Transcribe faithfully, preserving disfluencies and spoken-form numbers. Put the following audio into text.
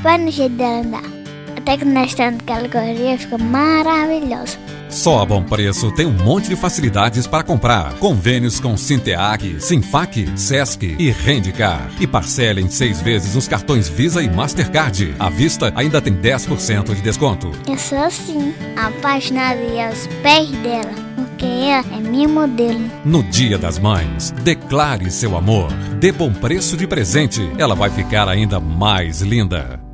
repare no jeito dela andar. Até que na estante que ela corria fica maravilhosa. Só a Bom Preço tem um monte de facilidades para comprar. Convênios com Sinteag, Sinfac, Sesc e Rendicar. E parcela em seis vezes nos cartões Visa e Mastercard. À vista ainda tem dez por cento de desconto. Eu sou assim, apaixonada e aos pés dela, porque ela é minha modelo. No Dia das Mães, declare seu amor. Dê Bom Preço de presente. Ela vai ficar ainda mais linda.